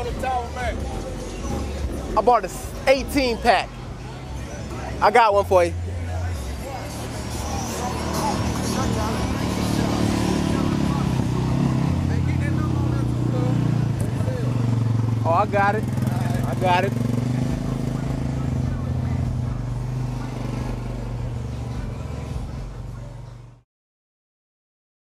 I bought this 18 pack. I got one for you. Oh, I got it. I got it.